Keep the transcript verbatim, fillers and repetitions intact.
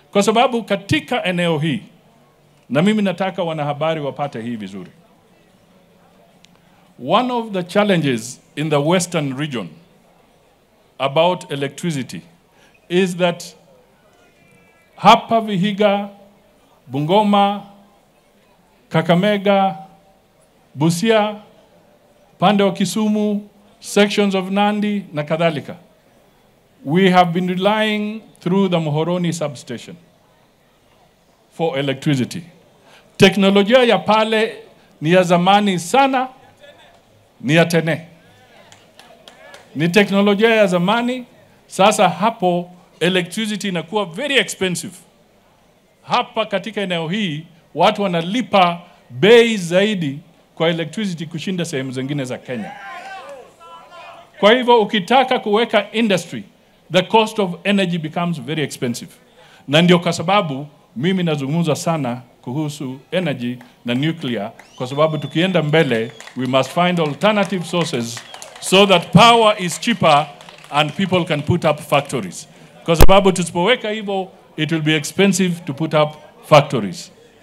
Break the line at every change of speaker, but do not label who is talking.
Kwa sababu katika eneo hii, na mimi nataka wanahabari wapate hii vizuri, one of the challenges in the western region about electricity is that hapa Vihiga, Bungoma, Kakamega, Busia, pande wa Kisumu, sections of Nandi na kadhalika, we have been relying through the Muhoroni substation for electricity. Teknolojia ya pale ni ya zamani sana, ni ya tene. Ni teknolojia ya zamani, sasa hapo electricity inakuwa very expensive. Hapa katika eneo hii, watu wanalipa bei zaidi kwa electricity kushinda sehemu zingine za Kenya. Kwa hivyo ukitaka kuweka industry, the cost of energy becomes very expensive. Na ndio kwa sababu mimi nazungumza sana kuhusu energy na nuclear, kwa sababu tukienda mbele, we must find alternative sources so that power is cheaper and people can put up factories. Kwa sababu tusipoweka hivyo, it will be expensive to put up factories.